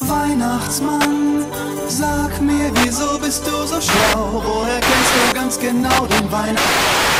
Weihnachtsmann, sag mir, wieso bist du so schlau? Woher kennst du ganz genau den Weihnachten?